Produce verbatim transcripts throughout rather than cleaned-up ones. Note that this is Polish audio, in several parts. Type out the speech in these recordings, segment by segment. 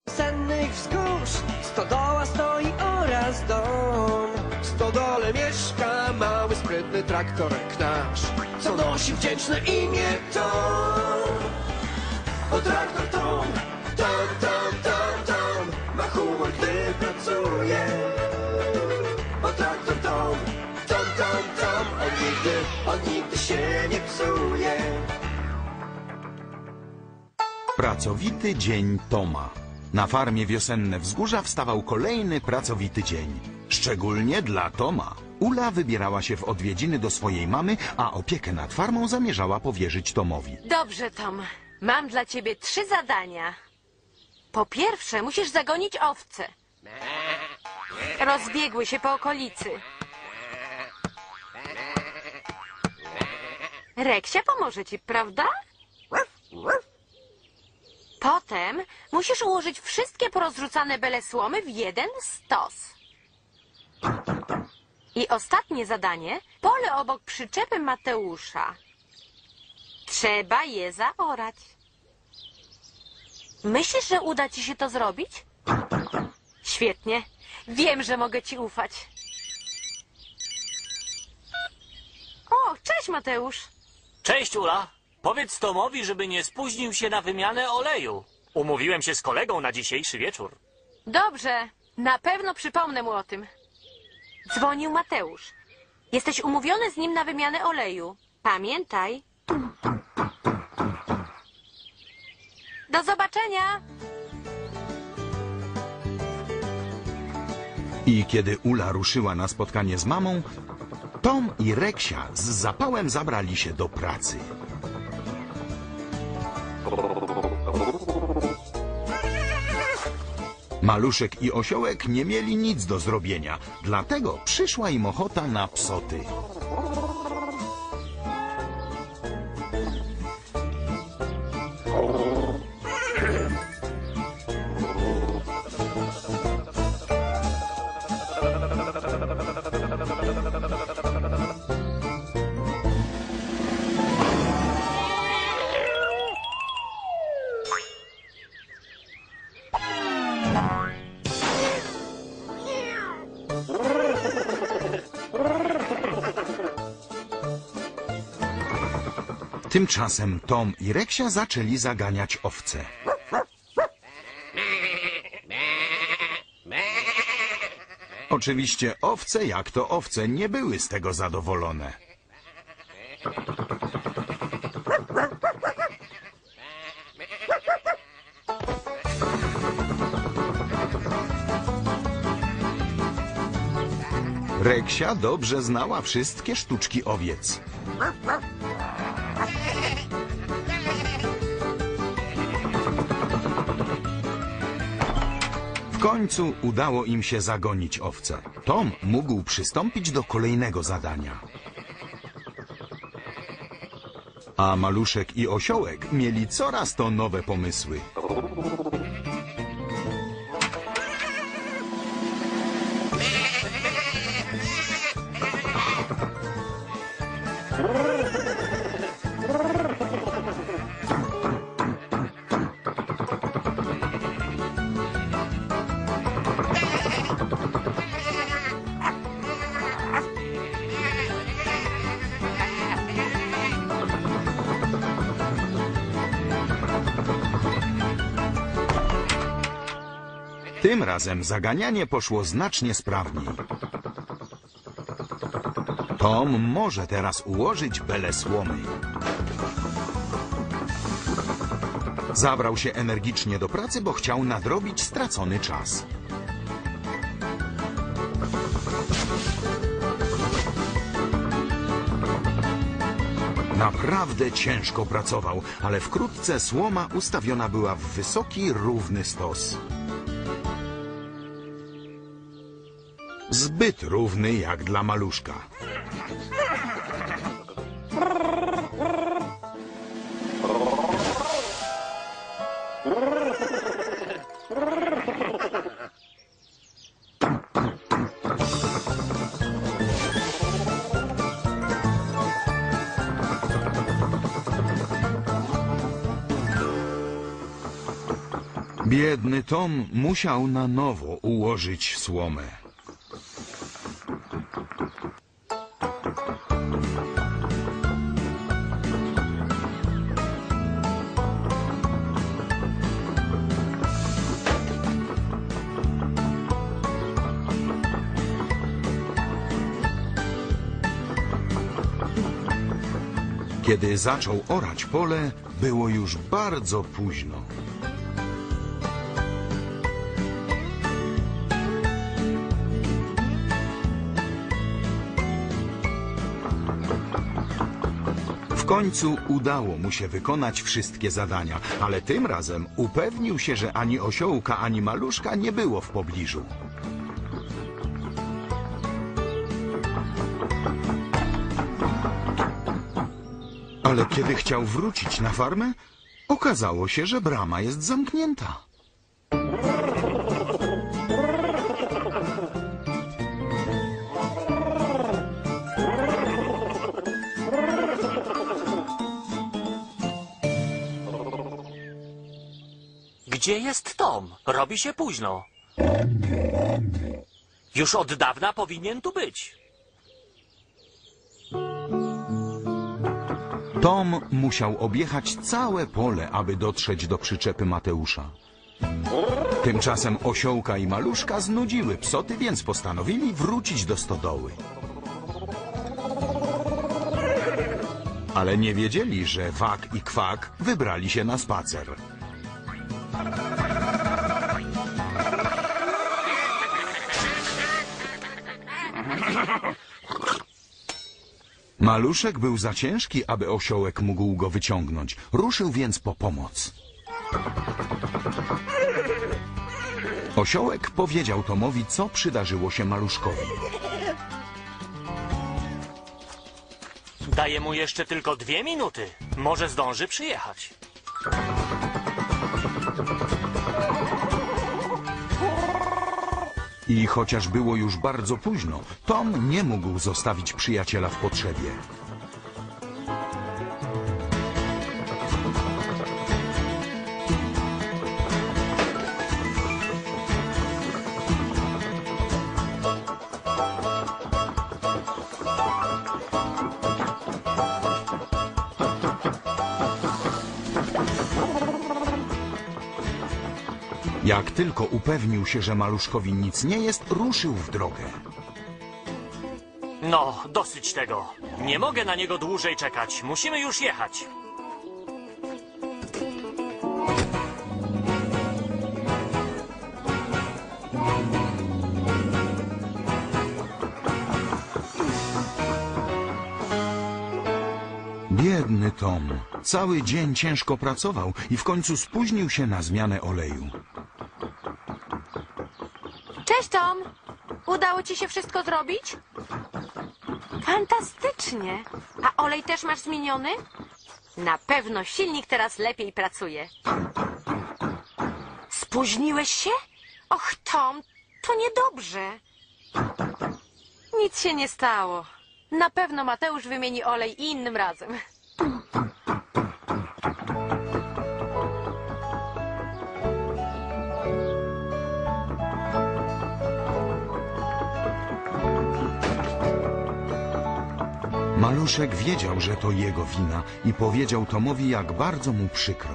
Sennych wzgórz stodoła stoi oraz dom. W stodole mieszka mały, sprytny traktorek nasz, co nosi wdzięczne imię Tom. Bo traktor Tom, Tom, Tom, Tom, Tom ma humor, gdy pracuje. Bo traktor Tom, Tom, Tom, Tom, on nigdy, on nigdy się nie psuje. Pracowity dzień Toma. Na farmie Wiosenne Wzgórza wstawał kolejny pracowity dzień. Szczególnie dla Toma. Ula wybierała się w odwiedziny do swojej mamy, a opiekę nad farmą zamierzała powierzyć Tomowi. Dobrze, Tom. Mam dla ciebie trzy zadania. Po pierwsze, musisz zagonić owce. Rozbiegły się po okolicy. Reksia pomoże ci, prawda? Potem musisz ułożyć wszystkie porozrzucane bele słomy w jeden stos. I ostatnie zadanie, pole obok przyczepy Mateusza. Trzeba je zaorać. Myślisz, że uda ci się to zrobić? Świetnie. Wiem, że mogę ci ufać. O, cześć, Mateusz. Cześć, Ula. Powiedz Tomowi, żeby nie spóźnił się na wymianę oleju. Umówiłem się z kolegą na dzisiejszy wieczór. Dobrze. Na pewno przypomnę mu o tym. Dzwonił Mateusz. Jesteś umówiony z nim na wymianę oleju. Pamiętaj. Do zobaczenia. I kiedy Ula ruszyła na spotkanie z mamą, Tom i Reksia z zapałem zabrali się do pracy. Maluszek i Osiołek nie mieli nic do zrobienia, dlatego przyszła im ochota na psoty. Tymczasem Tom i Reksia zaczęli zaganiać owce. Oczywiście owce, jak to owce, nie były z tego zadowolone. Reksia dobrze znała wszystkie sztuczki owiec. W końcu udało im się zagonić owce. Tom mógł przystąpić do kolejnego zadania. A Maluszek i Osiołek mieli coraz to nowe pomysły. Tym razem zaganianie poszło znacznie sprawniej. Tom może teraz ułożyć bele słomy. Zabrał się energicznie do pracy, bo chciał nadrobić stracony czas. Naprawdę ciężko pracował, ale wkrótce słoma ustawiona była w wysoki, równy stos. Zbyt równy jak dla maluszka. Biedny Tom musiał na nowo ułożyć słomę. Kiedy zaczął orać pole, było już bardzo późno. W końcu udało mu się wykonać wszystkie zadania, ale tym razem upewnił się, że ani osiołka, ani maluszka nie było w pobliżu. Ale kiedy chciał wrócić na farmę, okazało się, że brama jest zamknięta. Gdzie jest Tom? Robi się późno. Już od dawna powinien tu być. Tom musiał objechać całe pole, aby dotrzeć do przyczepy Mateusza. Tymczasem osiołka i maluszka znudziły psoty, więc postanowili wrócić do stodoły. Ale nie wiedzieli, że Wak i Kwak wybrali się na spacer. Maluszek był za ciężki, aby osiołek mógł go wyciągnąć. Ruszył więc po pomoc. Osiołek powiedział Tomowi, co przydarzyło się maluszkowi. Daję mu jeszcze tylko dwie minuty. Może zdąży przyjechać. I chociaż było już bardzo późno, Tom nie mógł zostawić przyjaciela w potrzebie. Jak tylko upewnił się, że maluszkowi nic nie jest, ruszył w drogę. No, dosyć tego. Nie mogę na niego dłużej czekać. Musimy już jechać. Biedny Tom. Cały dzień ciężko pracował i w końcu spóźnił się na zmianę oleju. Cześć, Tom! Udało ci się wszystko zrobić? Fantastycznie! A olej też masz zmieniony? Na pewno silnik teraz lepiej pracuje. Spóźniłeś się? Och, Tom, to niedobrze. Nic się nie stało. Na pewno Mateusz wymieni olej innym razem. Maluszek wiedział, że to jego wina i powiedział Tomowi, jak bardzo mu przykro.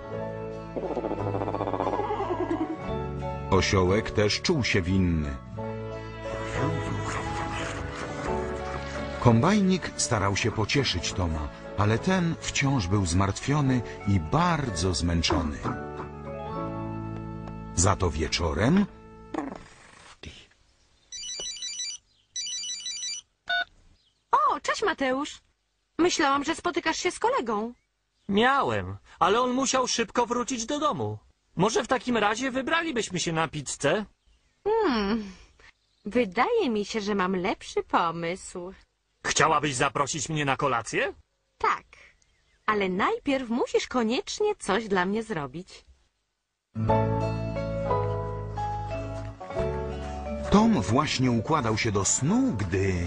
Osiołek też czuł się winny. Kombajnik starał się pocieszyć Toma, ale ten wciąż był zmartwiony i bardzo zmęczony. Za to wieczorem... O, cześć, Mateusz. Myślałam, że spotykasz się z kolegą. Miałem, ale on musiał szybko wrócić do domu. Może w takim razie wybralibyśmy się na pizzę? Hmm, wydaje mi się, że mam lepszy pomysł. Chciałabyś zaprosić mnie na kolację? Tak, ale najpierw musisz koniecznie coś dla mnie zrobić. Tom właśnie układał się do snu, gdy...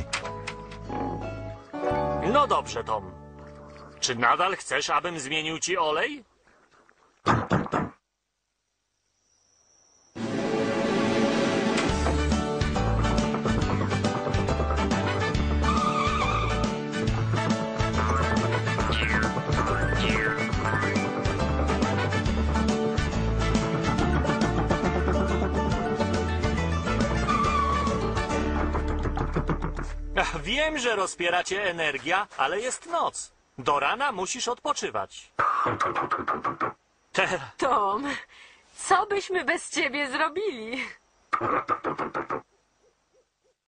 No dobrze, Tom. Czy nadal chcesz, abym zmienił ci olej? Wiem, że rozpiera cię energia, ale jest noc. Do rana musisz odpoczywać. Teraz... Tom, co byśmy bez ciebie zrobili?